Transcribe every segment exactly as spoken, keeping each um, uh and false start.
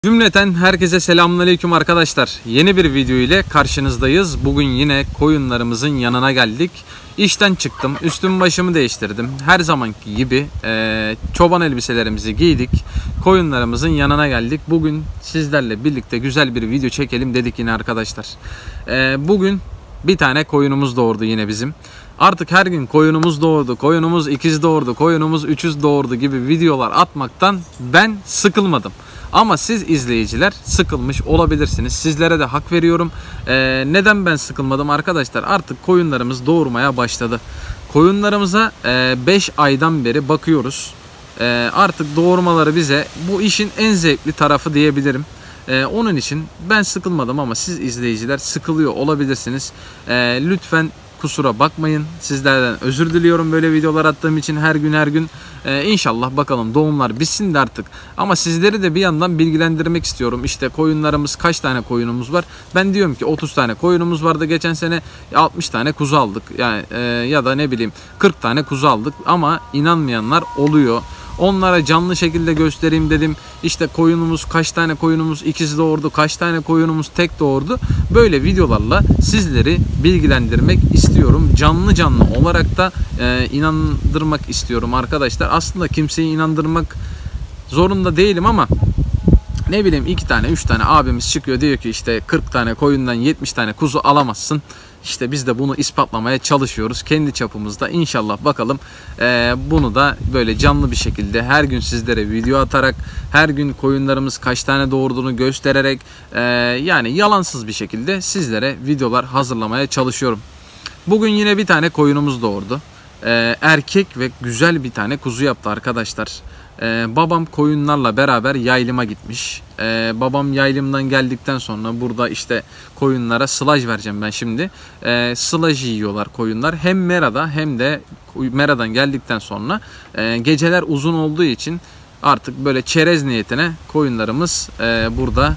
Cümleten herkese selamünaleyküm arkadaşlar. Yeni bir video ile karşınızdayız. Bugün yine koyunlarımızın yanına geldik. İşten çıktım, üstüm başımı değiştirdim. Her zamanki gibi e, çoban elbiselerimizi giydik. Koyunlarımızın yanına geldik. Bugün sizlerle birlikte güzel bir video çekelim dedik yine arkadaşlar. E, bugün bir tane koyunumuz doğurdu yine bizim. Artık her gün koyunumuz doğurdu, koyunumuz ikiz doğurdu, koyunumuz üçüz doğurdu gibi videolar atmaktan ben sıkılmadım. Ama siz izleyiciler sıkılmış olabilirsiniz. Sizlere de hak veriyorum. Ee, neden ben sıkılmadım arkadaşlar? Artık koyunlarımız doğurmaya başladı. Koyunlarımıza beş e, aydan beri bakıyoruz. E, artık doğurmaları bize bu işin en zevkli tarafı diyebilirim. Ee, onun için ben sıkılmadım ama siz izleyiciler sıkılıyor olabilirsiniz. Ee, lütfen kusura bakmayın. Sizlerden özür diliyorum böyle videolar attığım için her gün her gün. Ee, İnşallah bakalım doğumlar bitsin de artık. Ama sizleri de bir yandan bilgilendirmek istiyorum. İşte koyunlarımız, kaç tane koyunumuz var? Ben diyorum ki otuz tane koyunumuz vardı geçen sene, altmış tane kuzu aldık. Yani e, ya da ne bileyim kırk tane kuzu aldık ama inanmayanlar oluyor. Onlara canlı şekilde göstereyim dedim. İşte koyunumuz, kaç tane koyunumuz ikiz doğurdu, kaç tane koyunumuz tek doğurdu. Böyle videolarla sizleri bilgilendirmek istiyorum. Canlı canlı olarak da e, inandırmak istiyorum arkadaşlar. Aslında kimseyi inandırmak zorunda değilim ama ne bileyim iki tane üç tane abimiz çıkıyor diyor ki işte kırk tane koyundan yetmiş tane kuzu alamazsın. İşte biz de bunu ispatlamaya çalışıyoruz kendi çapımızda. İnşallah bakalım e, bunu da böyle canlı bir şekilde her gün sizlere video atarak, her gün koyunlarımız kaç tane doğurduğunu göstererek e, yani yalansız bir şekilde sizlere videolar hazırlamaya çalışıyorum. Bugün yine bir tane koyunumuz doğurdu. E, erkek ve güzel bir tane kuzu yaptı arkadaşlar. Ee, babam koyunlarla beraber yaylıma gitmiş. Ee, babam yaylımdan geldikten sonra burada işte koyunlara sılaj vereceğim ben şimdi. Ee, sılaj yiyorlar koyunlar. Hem merada hem de meradan geldikten sonra e, geceler uzun olduğu için artık böyle çerez niyetine koyunlarımız e, burada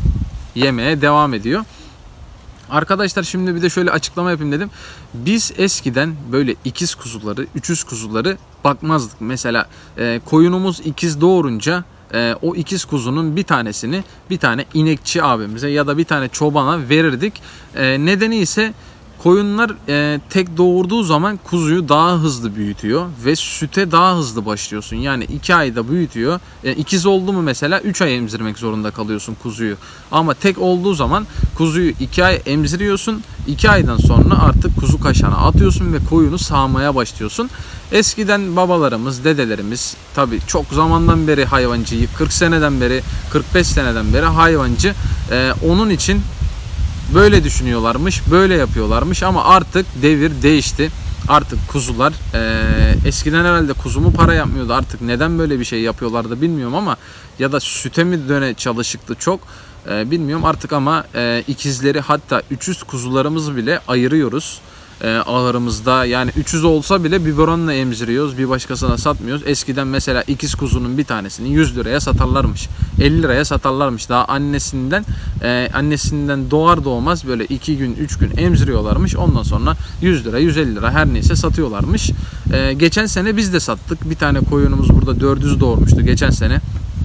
yemeye devam ediyor. Arkadaşlar şimdi bir de şöyle açıklama yapayım dedim. Biz eskiden böyle ikiz kuzuları, üçüz kuzuları bakmazdık. Mesela e, koyunumuz ikiz doğurunca e, o ikiz kuzunun bir tanesini bir tane inekçi abimize ya da bir tane çobana verirdik. E, nedeni ise koyunlar e, tek doğurduğu zaman kuzuyu daha hızlı büyütüyor ve süte daha hızlı başlıyorsun. Yani iki ayda büyütüyor. E, ikiz oldu mu mesela üç ay emzirmek zorunda kalıyorsun kuzuyu. Ama tek olduğu zaman kuzuyu iki ay emziriyorsun. iki aydan sonra artık kuzu kaşağına atıyorsun ve koyunu sağmaya başlıyorsun. Eskiden babalarımız, dedelerimiz tabii çok zamandan beri hayvancıyı, kırk seneden beri, kırk beş seneden beri hayvancı. E, onun için böyle düşünüyorlarmış, böyle yapıyorlarmış ama artık devir değişti. Artık kuzular e, eskiden herhalde kuzu mu para yapmıyordu, artık neden böyle bir şey yapıyorlardı bilmiyorum ama ya da süte mi döne çalışıktı çok e, bilmiyorum artık ama e, ikizleri hatta üçüz kuzularımızı bile ayırıyoruz. E, ahırımızda yani üçüz olsa bile biberonla emziriyoruz, bir başkasına satmıyoruz. Eskiden mesela ikiz kuzunun bir tanesini yüz liraya satarlarmış, elli liraya satarlarmış. Daha annesinden e, annesinden doğar doğmaz böyle iki gün üç gün emziriyorlarmış, ondan sonra yüz lira yüz elli lira her neyse satıyorlarmış. E, geçen sene biz de sattık, bir tane koyunumuz burada dördüz doğurmuştu geçen sene.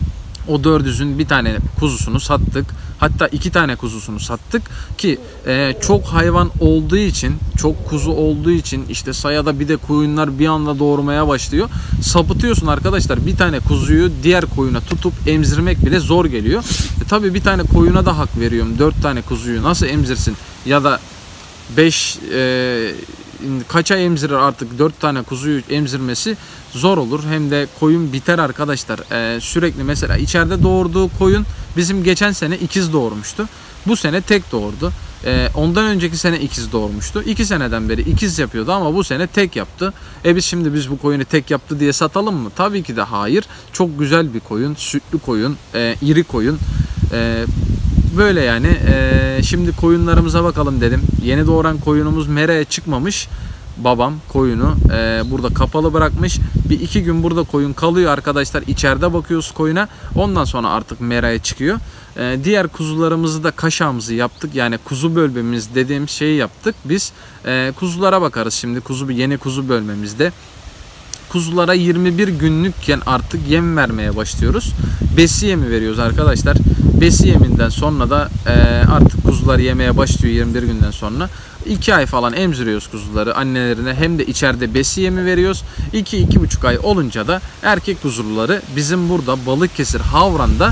O dördüzün bir tane kuzusunu sattık. Hatta iki tane kuzusunu sattık ki e, çok hayvan olduğu için, çok kuzu olduğu için işte sayada bir de koyunlar bir anda doğurmaya başlıyor. Sapıtıyorsun arkadaşlar. Bir tane kuzuyu diğer koyuna tutup emzirmek bile zor geliyor. E, tabii bir tane koyuna da hak veriyorum. Dört tane kuzuyu nasıl emzirsin? Ya da beş e, kaça emzirir artık, dört tane kuzuyu emzirmesi zor olur. Hem de koyun biter arkadaşlar. Ee, sürekli mesela içeride doğurduğu koyun bizim geçen sene ikiz doğurmuştu. Bu sene tek doğurdu. Ee, ondan önceki sene ikiz doğurmuştu. iki seneden beri ikiz yapıyordu ama bu sene tek yaptı. E biz şimdi biz bu koyunu tek yaptı diye satalım mı? Tabii ki de hayır. Çok güzel bir koyun, sütlü koyun, e, iri koyun. E, Böyle yani. Ee, şimdi koyunlarımıza bakalım dedim. Yeni doğuran koyunumuz meraya çıkmamış. Babam koyunu e, burada kapalı bırakmış. Bir iki gün burada koyun kalıyor arkadaşlar. İçeride bakıyoruz koyuna. Ondan sonra artık meraya çıkıyor. E, diğer kuzularımızı da kaşağımızı yaptık. Yani kuzu bölmemiz dediğim şeyi yaptık. Biz e, kuzulara bakarız şimdi. Kuzu yeni kuzu bölmemizde. kuzulara yirmi bir günlükken artık yem vermeye başlıyoruz. Besi yemi veriyoruz arkadaşlar. Besi yeminden sonra da e, artık kuzular yemeye başlıyor yirmi bir günden sonra. iki ay falan emziriyoruz kuzuları annelerine, hem de içeride besi yemi veriyoruz. iki iki buçuk ay olunca da erkek kuzuları bizim burada Balıkesir Havran'da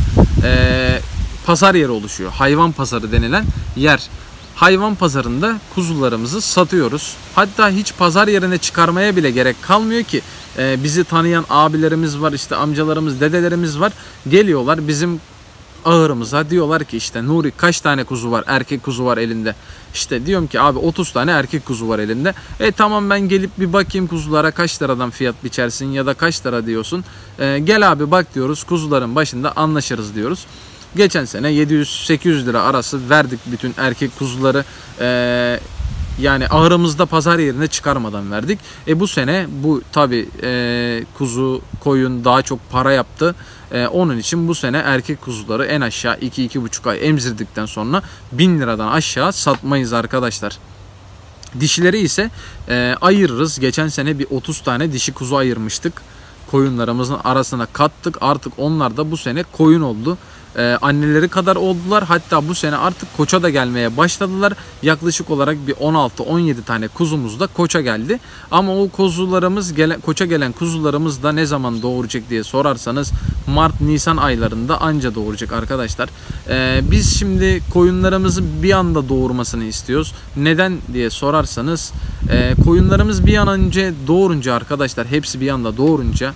e, pazar yeri oluşuyor. Hayvan pazarı denilen yer. Hayvan pazarında kuzularımızı satıyoruz. Hatta hiç pazar yerine çıkarmaya bile gerek kalmıyor ki. Ee, bizi tanıyan abilerimiz var, işte amcalarımız, dedelerimiz var. Geliyorlar bizim ağırımıza, diyorlar ki işte Nuri kaç tane kuzu var, erkek kuzu var elinde. İşte diyorum ki abi otuz tane erkek kuzu var elinde. E tamam, ben gelip bir bakayım kuzulara, kaç liradan fiyat biçersin ya da kaç lira diyorsun. E, gel abi bak diyoruz, kuzuların başında anlaşırız diyoruz. Geçen sene yedi yüz sekiz yüz lira arası verdik bütün erkek kuzuları. Ee, yani ahırımızda pazar yerine çıkarmadan verdik. E bu sene bu tabi e, kuzu, koyun daha çok para yaptı. E, onun için bu sene erkek kuzuları en aşağı iki iki buçuk ay emzirdikten sonra bin liradan aşağı satmayız arkadaşlar. Dişileri ise e, ayırırız. Geçen sene bir otuz tane dişi kuzu ayırmıştık. Koyunlarımızın arasına kattık. Artık onlar da bu sene koyun oldu. Ee, anneleri kadar oldular. Hatta bu sene artık koça da gelmeye başladılar. Yaklaşık olarak bir on altı on yedi tane kuzumuz da koça geldi. Ama o kuzularımız, gelen, koça gelen kuzularımız da ne zaman doğuracak diye sorarsanız Mart Nisan aylarında anca doğuracak arkadaşlar. Ee, biz şimdi koyunlarımızı bir anda doğurmasını istiyoruz. Neden diye sorarsanız e, koyunlarımız bir an önce doğurunca arkadaşlar, hepsi bir anda doğurunca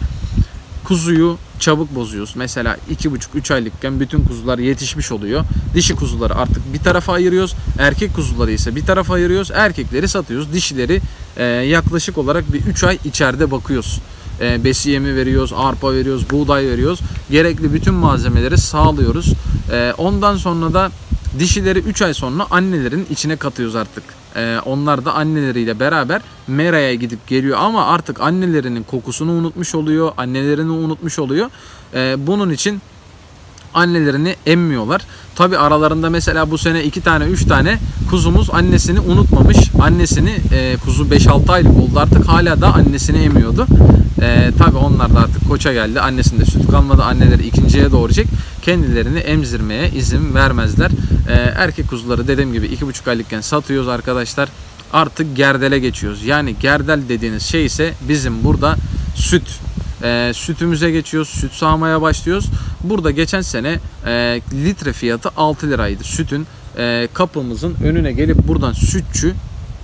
kuzuyu çabuk bozuyoruz. Mesela iki buçuk üç aylıkken bütün kuzular yetişmiş oluyor. Dişi kuzuları artık bir tarafa ayırıyoruz. Erkek kuzuları ise bir tarafa ayırıyoruz. Erkekleri satıyoruz. Dişileri e, yaklaşık olarak bir üç ay içeride bakıyoruz. E, besi yemi veriyoruz, arpa veriyoruz, buğday veriyoruz. Gerekli bütün malzemeleri sağlıyoruz. E, ondan sonra da dişileri üç ay sonra annelerin içine katıyoruz artık. Ee, onlar da anneleriyle beraber meraya gidip geliyor ama artık annelerinin kokusunu unutmuş oluyor, annelerini unutmuş oluyor. Ee, bunun için annelerini emmiyorlar. Tabi aralarında mesela bu sene iki tane üç tane kuzumuz annesini unutmamış. Annesini e, kuzu beş altı aylık oldu artık, hala da annesini emiyordu. E, tabi onlar da artık koça geldi. Annesinde süt kalmadı. Anneleri ikinciye doğuracak. Kendilerini emzirmeye izin vermezler. E, erkek kuzuları dediğim gibi iki buçuk aylıkken satıyoruz arkadaşlar. Artık gerdele geçiyoruz. Yani gerdel dediğiniz şey ise bizim burada süt. E, sütümüze geçiyoruz. Süt sağmaya başlıyoruz. Burada geçen sene e, litre fiyatı altı liraydı. Sütün e, kapımızın önüne gelip buradan sütçü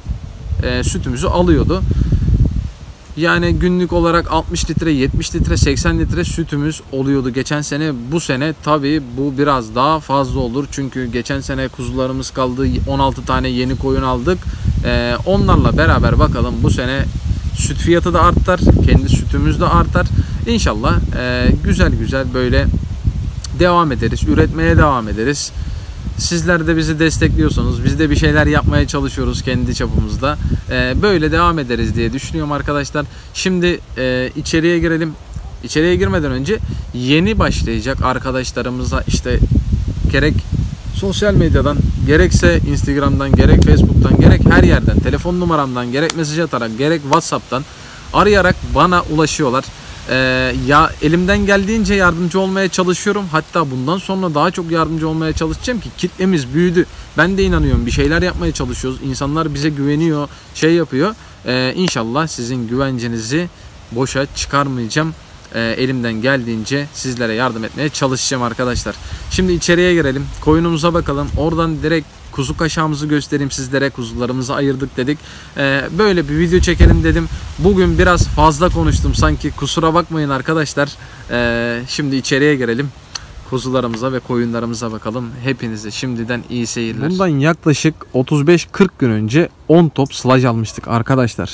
e, sütümüzü alıyordu. Yani günlük olarak altmış litre, yetmiş litre, seksen litre sütümüz oluyordu geçen sene. Bu sene tabii bu biraz daha fazla olur. Çünkü geçen sene kuzularımız kaldı. on altı tane yeni koyun aldık. Ee, onlarla beraber bakalım bu sene süt fiyatı da artar. Kendi sütümüz de artar. İnşallah e, güzel güzel böyle devam ederiz. Üretmeye devam ederiz. Sizler de bizi destekliyorsunuz. Biz de bir şeyler yapmaya çalışıyoruz kendi çapımızda. Ee, böyle devam ederiz diye düşünüyorum arkadaşlar. Şimdi e, içeriye girelim. İçeriye girmeden önce yeni başlayacak arkadaşlarımıza işte gerek sosyal medyadan, gerekse Instagram'dan, gerek Facebook'tan, gerek her yerden, telefon numaramdan, gerek mesaj atarak, gerek WhatsApp'tan arayarak bana ulaşıyorlar. Ee, ya elimden geldiğince yardımcı olmaya çalışıyorum. Hatta bundan sonra daha çok yardımcı olmaya çalışacağım ki kitlemiz büyüdü. Ben de inanıyorum, bir şeyler yapmaya çalışıyoruz. İnsanlar bize güveniyor, şey yapıyor. Ee, İnşallah sizin güvencenizi boşa çıkarmayacağım. Ee, elimden geldiğince sizlere yardım etmeye çalışacağım arkadaşlar. Şimdi içeriye girelim. Koyunumuza bakalım. Oradan direkt kuzu kaşağımızı göstereyim sizlere. Kuzularımızı ayırdık dedik. Ee, böyle bir video çekelim dedim. Bugün biraz fazla konuştum sanki. Kusura bakmayın arkadaşlar. Ee, şimdi içeriye girelim. Kuzularımıza ve koyunlarımıza bakalım. Hepinize şimdiden iyi seyirler. Bundan yaklaşık otuz beş kırk gün önce on top sılaj almıştık arkadaşlar.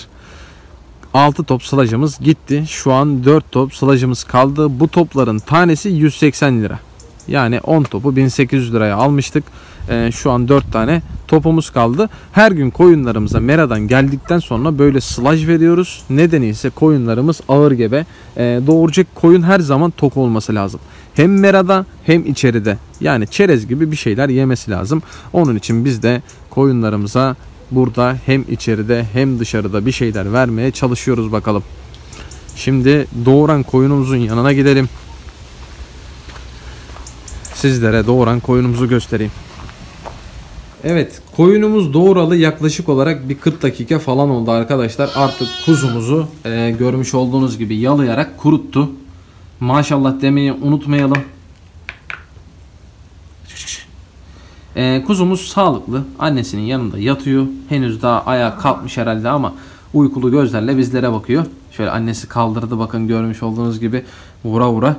altı top sılajımız gitti. Şu an dört top sılajımız kaldı. Bu topların tanesi yüz seksen lira. Yani on topu bin sekiz yüz liraya almıştık. Ee, şu an dört tane topumuz kaldı. Her gün koyunlarımıza meradan geldikten sonra böyle sılaj veriyoruz. Nedeni ise koyunlarımız ağır gebe. Ee, doğuracak koyun her zaman tok olması lazım. Hem merada hem içeride. Yani çerez gibi bir şeyler yemesi lazım. Onun için biz de koyunlarımıza burada hem içeride hem dışarıda bir şeyler vermeye çalışıyoruz bakalım. Şimdi doğuran koyunumuzun yanına gidelim. Sizlere doğuran koyunumuzu göstereyim. Evet, koyunumuz doğuralı yaklaşık olarak bir kırk dakika falan oldu arkadaşlar. Artık kuzumuzu e, görmüş olduğunuz gibi yalayarak kuruttu. Maşallah demeyi unutmayalım. E, kuzumuz sağlıklı. Annesinin yanında yatıyor. Henüz daha ayağa kalkmış herhalde ama uykulu gözlerle bizlere bakıyor. Şöyle annesi kaldırdı, bakın görmüş olduğunuz gibi vura vura.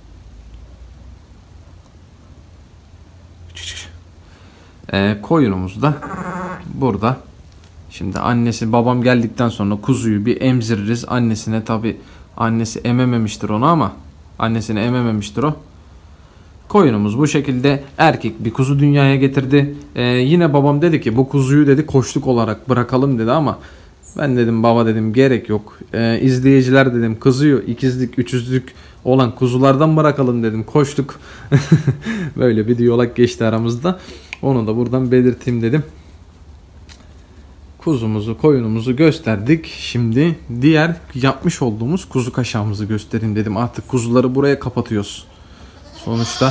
E, koyunumuz da burada. Şimdi annesi babam geldikten sonra kuzuyu bir emziririz. Annesine tabi annesi emememiştir onu ama annesini emememiştir o. Koyunumuz bu şekilde erkek bir kuzu dünyaya getirdi. Ee, yine babam dedi ki bu kuzuyu dedi koçluk olarak bırakalım dedi ama ben dedim baba dedim gerek yok. Ee, izleyiciler dedim kızıyor, ikizlik üçüzlük olan kuzulardan bırakalım dedim, koçluk. Böyle bir diyalog geçti aramızda. Onu da buradan belirteyim dedim. Kuzumuzu, koyunumuzu gösterdik. Şimdi diğer yapmış olduğumuz kuzu kaşağımızı göstereyim dedim. Artık kuzuları buraya kapatıyoruz. Sonuçta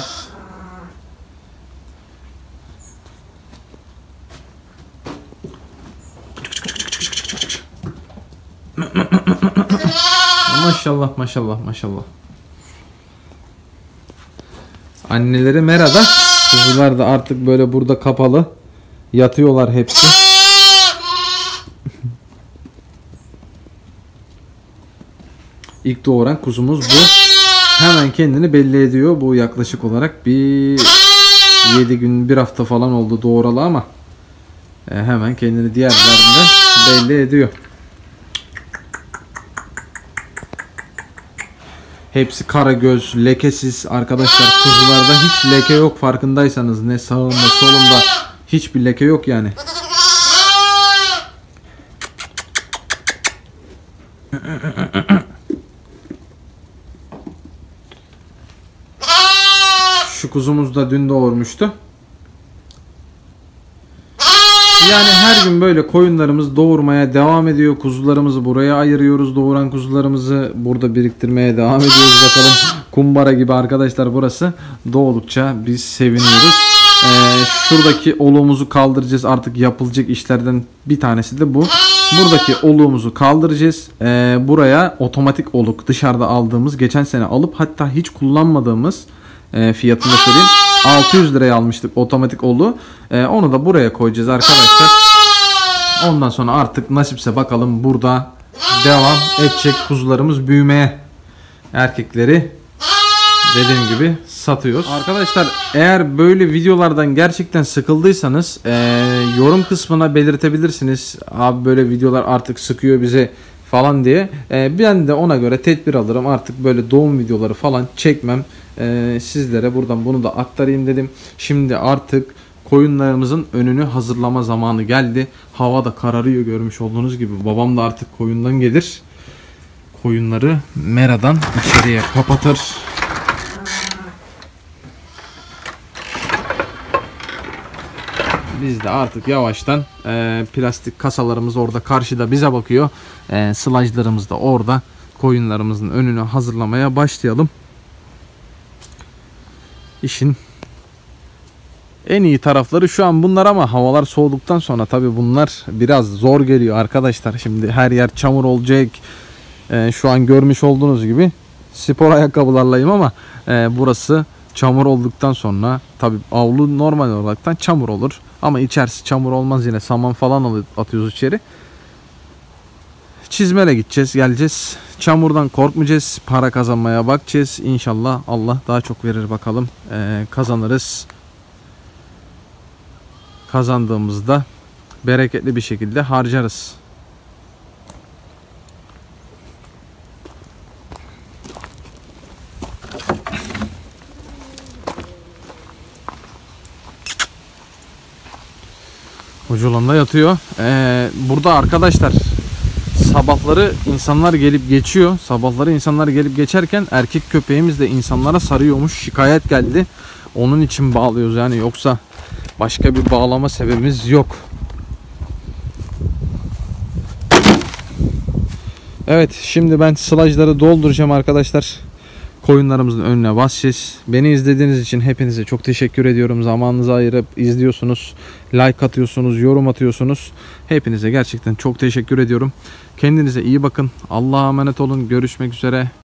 maşallah maşallah maşallah. Anneleri merada. Kuzular da artık böyle burada kapalı. Yatıyorlar hepsi. İlk doğuran kuzumuz bu. Hemen kendini belli ediyor. Bu yaklaşık olarak bir yedi gün, bir hafta falan oldu doğuralı ama e, hemen kendini diğerlerinden belli ediyor. Hepsi karagöz, lekesiz arkadaşlar. Kuzularda hiç leke yok farkındaysanız. Ne sağında solunda hiçbir leke yok yani. Şu kuzumuz da dün doğurmuştu. Yani her gün böyle koyunlarımız doğurmaya devam ediyor. Kuzularımızı buraya ayırıyoruz. Doğuran kuzularımızı burada biriktirmeye devam ediyoruz. Bakalım kumbara gibi arkadaşlar burası. Doğdukça biz seviniyoruz. Ee, şuradaki oluğumuzu kaldıracağız. Artık yapılacak işlerden bir tanesi de bu. Buradaki oluğumuzu kaldıracağız. Ee, buraya otomatik oluk, dışarıda aldığımız, geçen sene alıp hatta hiç kullanmadığımız, e, fiyatını da söyleyeyim, altı yüz liraya almıştık otomatik oluğu. Ee, onu da buraya koyacağız arkadaşlar. Ondan sonra artık nasipse bakalım burada devam edecek kuzularımız büyümeye. Erkekleri dediğim gibi satıyoruz. Arkadaşlar eğer böyle videolardan gerçekten sıkıldıysanız e, yorum kısmına belirtebilirsiniz. Abi böyle videolar artık sıkıyor bize falan diye. E, ben de ona göre tedbir alırım. Artık böyle doğum videoları falan çekmem. E, sizlere buradan bunu da aktarayım dedim. Şimdi artık koyunlarımızın önünü hazırlama zamanı geldi. Hava da kararıyor görmüş olduğunuz gibi. Babam da artık koyundan gelir. Koyunları meradan içeriye kapatır. Biz de artık yavaştan e, plastik kasalarımız orada karşıda bize bakıyor. E, sılajlarımız da orada. Koyunlarımızın önünü hazırlamaya başlayalım. İşin en iyi tarafları şu an bunlar ama havalar soğuduktan sonra tabi bunlar biraz zor geliyor arkadaşlar. Şimdi her yer çamur olacak. E, şu an görmüş olduğunuz gibi spor ayakkabılarlayım ama e, burası çamur olduktan sonra tabi avlu normal olaraktan çamur olur. Ama içerisi çamur olmaz, yine saman falan atıyoruz içeri. Çizmeyle gideceğiz, geleceğiz. Çamurdan korkmayacağız. Para kazanmaya bakacağız. İnşallah Allah daha çok verir bakalım. Ee, kazanırız. Kazandığımızda bereketli bir şekilde harcarız. Uculanda yatıyor. Ee, burada arkadaşlar sabahları insanlar gelip geçiyor. Sabahları insanlar gelip geçerken erkek köpeğimiz de insanlara sarıyormuş. Şikayet geldi. Onun için bağlıyoruz yani, yoksa başka bir bağlama sebebimiz yok. Evet, şimdi ben sılajları dolduracağım arkadaşlar. Koyunlarımızın önüne basacağız. Beni izlediğiniz için hepinize çok teşekkür ediyorum. Zamanınızı ayırıp izliyorsunuz. Like atıyorsunuz, yorum atıyorsunuz. Hepinize gerçekten çok teşekkür ediyorum. Kendinize iyi bakın. Allah'a emanet olun. Görüşmek üzere.